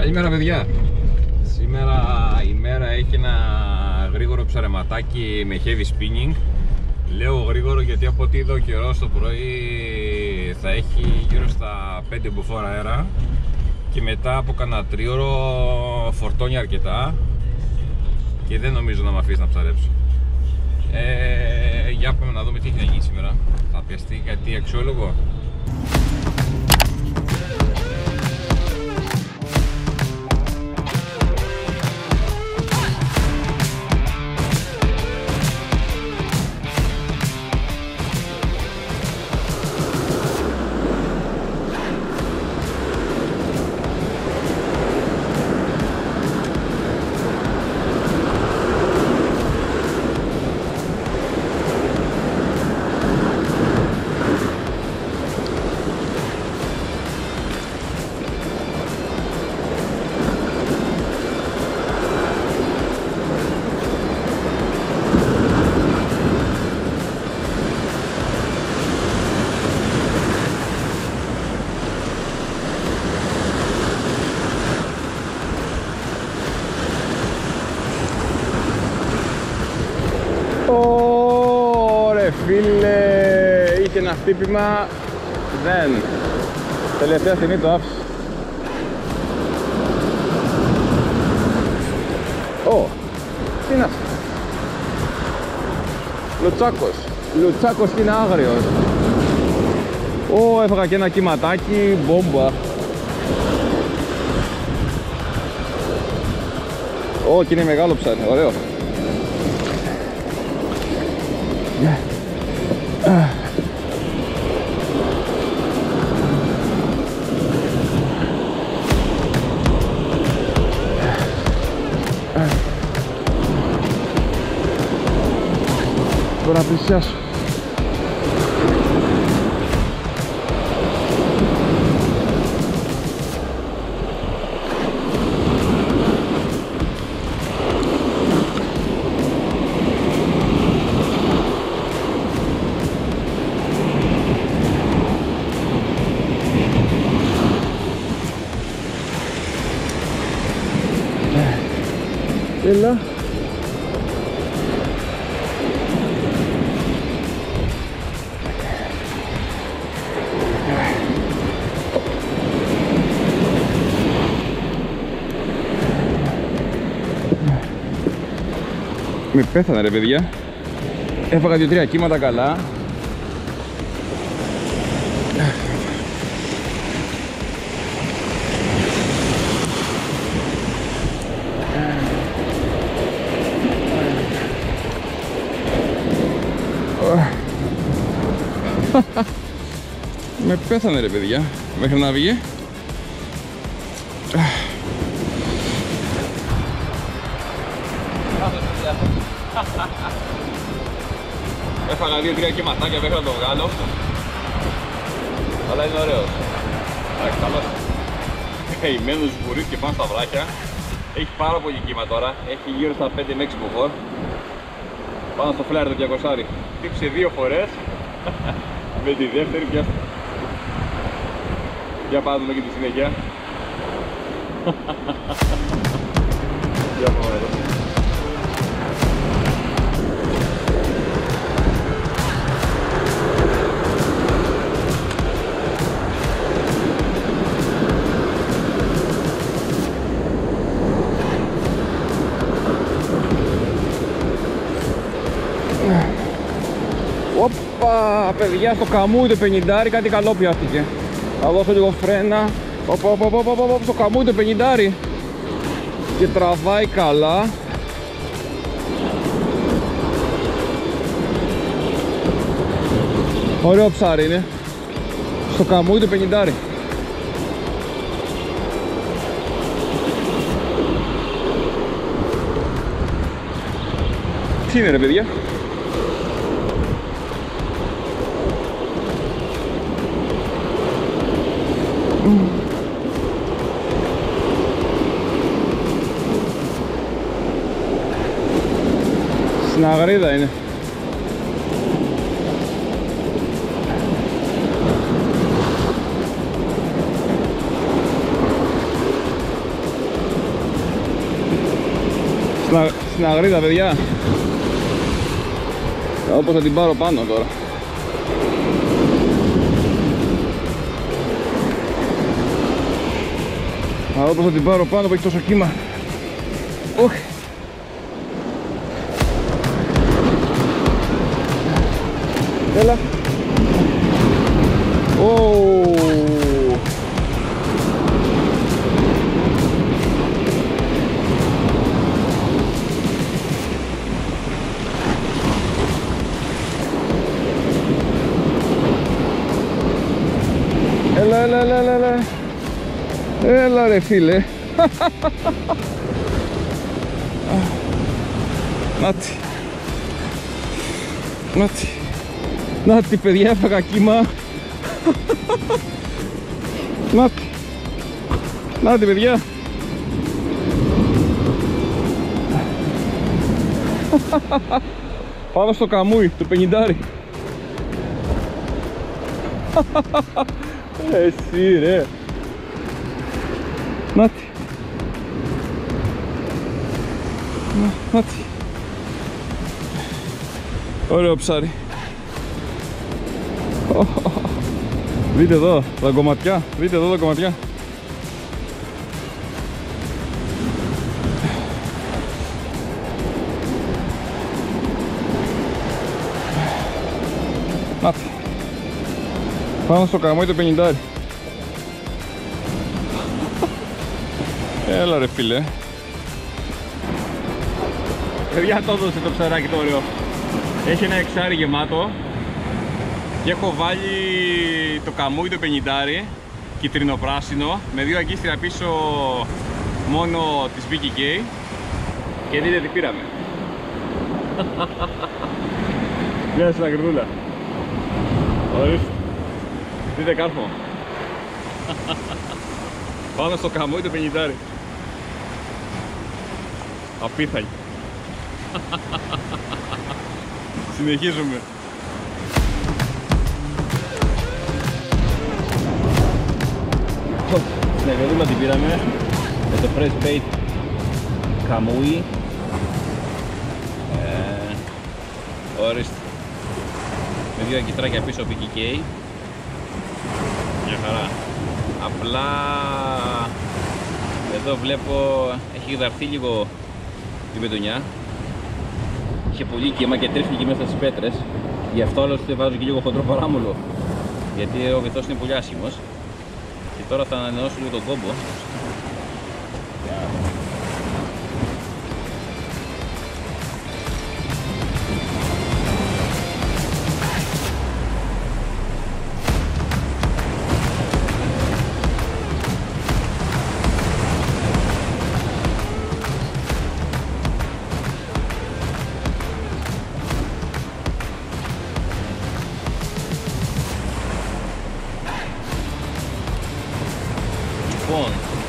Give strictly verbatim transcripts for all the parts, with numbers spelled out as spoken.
Καλημέρα παιδιά. Σήμερα η μέρα έχει ένα γρήγορο ψαρεματάκι με heavy spinning. Λέω γρήγορο γιατί από ό,τι είδα ο καιρός το πρωί θα έχει γύρω στα πέντε μποφόρ αέρα και μετά από κανένα τρίωρο φορτώνει αρκετά και δεν νομίζω να με αφήσει να ψαρέψω. Ε, για πάμε να δούμε τι έχει να γίνει σήμερα. Θα πιαστεί κάτι αξιόλογο. Ωρε φίλε, είχε ένα χτύπημα, δεν, τελευταία στιγμή το άφησε. Ω, τι είναι αυτό? Λουτσάκος, Λουτσάκος και είναι άγριος. Ω, έφαγα και ένα κυματάκι, μπόμπα. Ω, και είναι μεγάλο ψάρι, ωραίο. Yeah. Uh. Uh. Τώρα πλησιάσω. Έλα. Με πέθανε ρε παιδιά. Έφαγα δύο τρία κύματα καλά. Με πέθανε ρε παιδιά, μέχρι να βγει. Έφαγα δύο τρία κυματάκια μέχρι να το βγάλω. Αλλά είναι ωραίος. Εντάξει, καλός. Καημένος βουρείς και πάνω στα βράχια. Έχει πάρα πολύ κύμα τώρα. Έχει γύρω στα πέντε με έξι μποφόρ. Πάνω στο φλάρι το διακόσια. Χτύπησε δύο φορές. Με τη δεύτερη πια. Για πάμε δούμε και τη συνέχεια. Για πάμε εδώ. Οπα, παιδιά, στο καμούι το πενηντάρι κάτι καλό πιάστηκε. Θα δώσω λίγο φρένα. Οπα, οπα, οπα, οπα, οπα, στο καμούι το πενηντάρι. Και τραβάει καλά. Ωραίο ψάρι είναι. Στο καμούι το πενηντάρι. Τι είναι ρε παιδιά? Στην αγρίδα είναι. Στην αγρίδα, παιδιά. Θα δω πως θα την πάρω πάνω τώρα. Θα δω πως θα την πάρω πάνω που έχει τόσο κύμα. Οχ. Έλα. Oh. Έλα, έλα, έλα, έλα. Έλα ρε φίλε. Νάτι. Νάτι. Νάτι παιδιά, έφαγα κύμα. Νάτι. Νάτι παιδιά. Πάνω στο καμούι, το πενηντάρι. Εσύ ρε. Νάτι. Νάτι. Ωραίο ψάρι. Δείτε εδώ τα κομματιά. Δείτε εδώ τα κομματιά. Νάτι. Πάνω στο καμόι το πενηντάρι. Έλα ρε φίλε. Παιδιά, το έδωσε το ψαράκι το ωραίο. Έχει ένα εξάρι γεμάτο. Και έχω βάλει το καμούι το πενηντάρι, κυτρινοπράσινο, με δύο αγκίστρια πίσω μόνο της βι κέι κέι. Και δείτε τι πήραμε. Γεια σας αγρδούλα. Ορίστε. Δείτε κάρφο. Πάνω στο καμούι το πενηντάρι. Απίθανη. Συνεχίζουμε. Στην αγραδούλα την πήραμε με το fresh bait καμούι. Ε, ορίστε. Με δύο αγκιστράκια πίσω βι κέι κέι. Μια χαρά. Απλά εδώ βλέπω έχει δαρθεί λίγο η μπετονιά. Είχε πολύ κύμα και τρίφθηκε μέσα στις πέτρες. Γι' αυτό άλλωστε βάζω και λίγο χοντρό παράμολο. Γιατί ο βυθός είναι πολύ άσχημος. Και τώρα θα ανανεώσω λίγο τον κόμπο. Λοιπόν,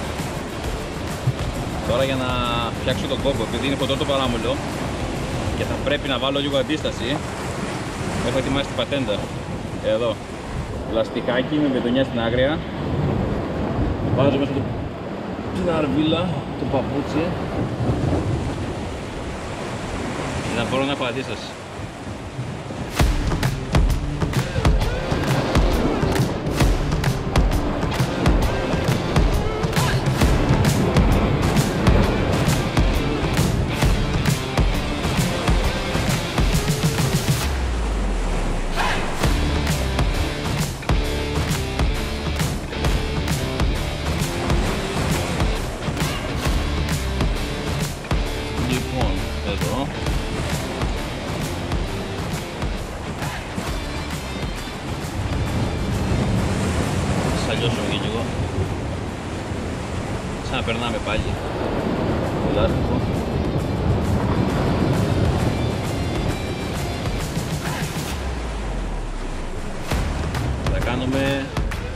τώρα για να φτιάξω τον κόμπο, επειδή είναι χοντρό το παράμολο και θα πρέπει να βάλω λίγο αντίσταση, έχω ετοιμάσει την πατέντα. Εδώ, λαστιχάκι με μπετονιά στην άγρια. Βάζω μέσα την αρβίλα, το παπούτσι, για να μπορώ να έχω αντίσταση. Σαν να περνάμε πάλι το λάστιχο. Θα κάνουμε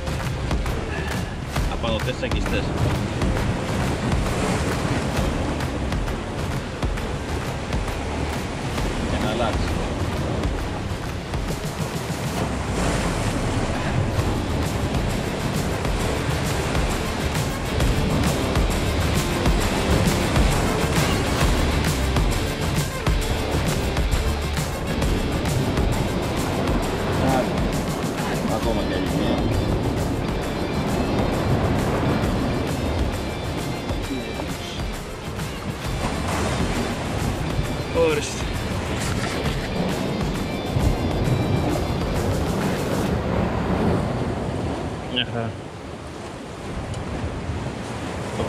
απανωτές τσακιστές. Για να αλλάξει.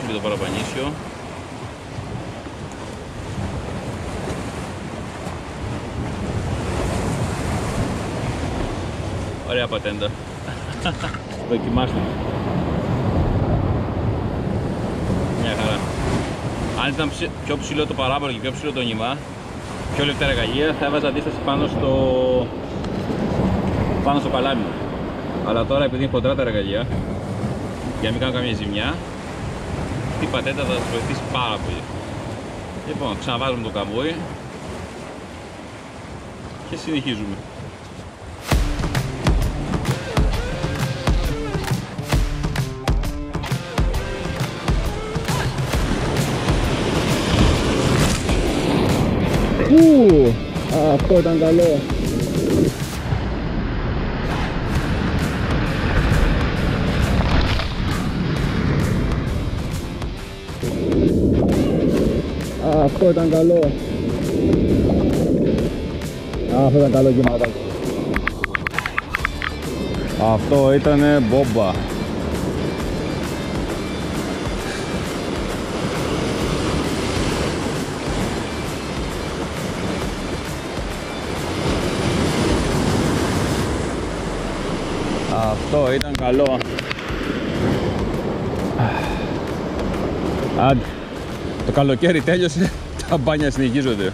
το παραπανίσιο. Ωραία πατέντα. Δοκιμάστε. Μια χαρά. Αν ήταν πιο ψηλό το παράπονο και πιο ψηλό το νήμα, πιο λεπτά εργαλεία, θα έβαζα αντίσταση πάνω στο, πάνω στο καλάμι. Αλλά τώρα επειδή είναι χοντρά τα εργαλεία, για να μην κάνω καμία ζημιά, αυτή η πατέντα θα σας βοηθήσει πάρα πολύ. Λοιπόν, ξαναβάζουμε το καμπόι και συνεχίζουμε. Ου, αυτό ήταν καλό. Αυτό ήταν καλό. Αυτό ήταν καλό κυματάκι. Αυτό ήτανε μπόμπα. Αυτό ήταν καλό. Άντε. Το καλοκαίρι τέλειωσε, τα μπάνια συνεχίζονται.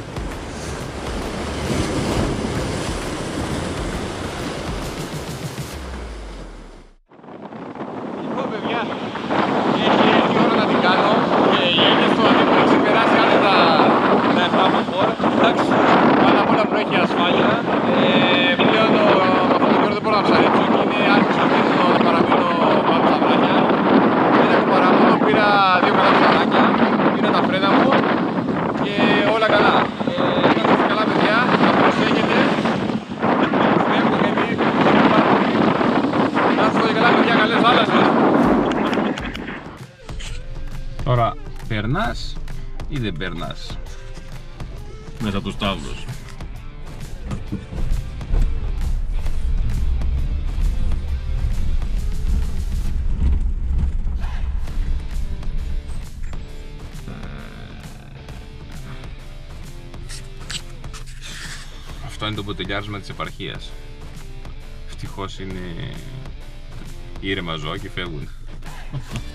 Λοιπόν παιδιά, έχει έρθει η ώρα να την κάνω και η έννοια στο ότι μου έχει περάσει άνετα τα εφτά μποφόρ. Εντάξει, πάνω απ' όλα που έχει ασφάλεια. Ε, πλέον το, με αυτό το καιρό δεν μπορώ να ψαρέψω και είναι άρχισα να παραμείνω πάνω στα βράχια. Ένα και παραμείνω, πήρα δύο καλά ψαράκια, πήρα τα φρένα μου και όλα καλά. Ε, να είστε καλά παιδιά, να προσέχετε. Φεύγω γιατί είναι πάρα πολύ. Να είστε καλά παιδιά, καλές θάλασσες. Τώρα, περνάς ή δεν περνάς μέσα από τους τάβλους? Αυτό είναι το μποτελιάρισμα της επαρχίας. Ευτυχώς είναι ήρεμα ζώα και φεύγουν.